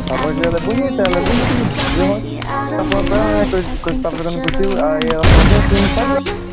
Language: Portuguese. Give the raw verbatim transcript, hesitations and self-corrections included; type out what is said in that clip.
A voz dela é bonita, ela é bonitinha. Viu? Tá falando pra ela, né? Que eu, que eu tava jogando por cima. Aí ela falou assim, não sabe?